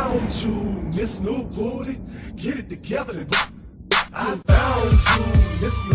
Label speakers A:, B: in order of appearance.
A: found you, Miss New Booty. Get it together and I found you, Miss